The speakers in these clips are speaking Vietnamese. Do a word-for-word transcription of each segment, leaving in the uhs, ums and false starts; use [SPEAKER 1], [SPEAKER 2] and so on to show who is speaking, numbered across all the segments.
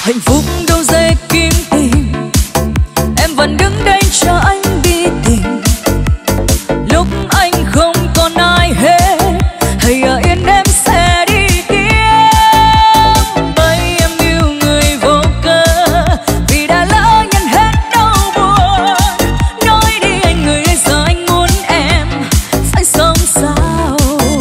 [SPEAKER 1] Hạnh phúc đâu dễ kiếm tìm, em vẫn đứng đây chờ anh đi tìm. Lúc anh không còn ai hết, hãy ở yên em sẽ đi kiếm. Bởi em yêu người vô cớ, vì đã lỡ nhận hết đau buồn. Nói đi anh người ơi, giờ anh muốn em phải sống sao.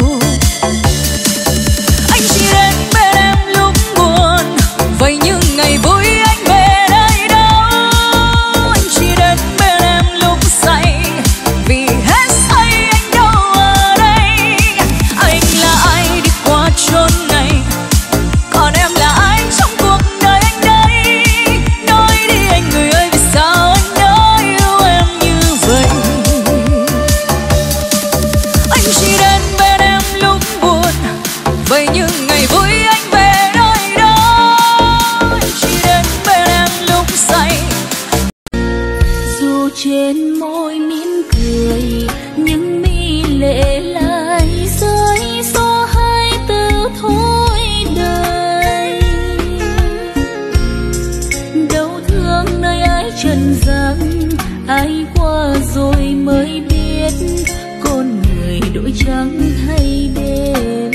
[SPEAKER 1] Anh chỉ đến bên em lúc buồn, vậy nhưng ngày vui anh về đây đâu. Anh chỉ đến bên em lúc say, vì hết say anh đâu ở đây. Anh là ai đi qua chốn này, còn em là ai trong cuộc đời anh đây. Nói đi anh người ơi, vì sao anh đã yêu em như vậy. Anh chỉ đến bên em lúc buồn, vậy nhưng ngày vui anh về nơi đâu. Anh chỉ đến bên em lúc say.
[SPEAKER 2] Dù trên môi mỉm cười nhưng mi lệ lại rơi, số hai từ thôi đời. Đau thương nơi ái trần gian, ai qua rồi mới biết con người đổi trắng thay đen.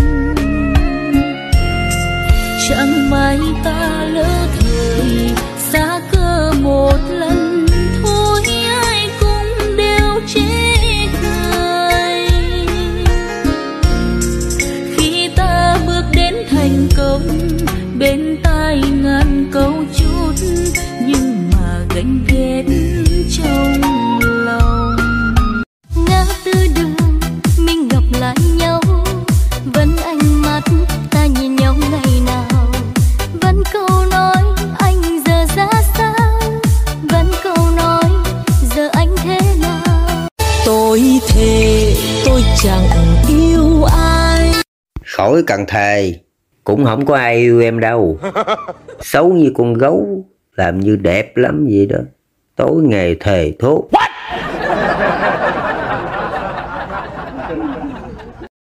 [SPEAKER 2] Chẳng may ta lỡ thời xa cơ một lần thôi, ai cũng đều chê cười. Khi ta bước đến thành công, bên tai ngàn câu chút, nhưng mà gánh ghét trong lòng. Ngã tư đường mình gặp lại nhau, vẫn ánh mắt ta nhìn nhau ngày nào. Vẫn câu nói anh giờ ra sao, vẫn câu nói giờ anh thế nào.
[SPEAKER 1] Tôi thề tôi chẳng yêu ai.
[SPEAKER 3] Khỏi cần thề, cũng không có ai yêu em đâu. Xấu như con gấu, làm như đẹp lắm vậy đó. Tối ngày thề thốt.